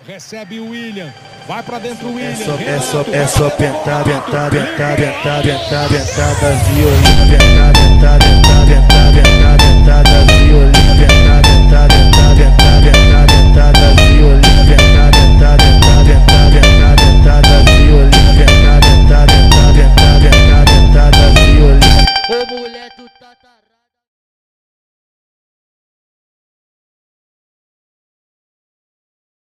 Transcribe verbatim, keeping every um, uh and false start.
Recebe o William. Vai pra dentro o William. É só, é só, é só pentar, pentar, pentar, pentar, pentar, pentar, pentar, pentar, pentar, pentar, pentar.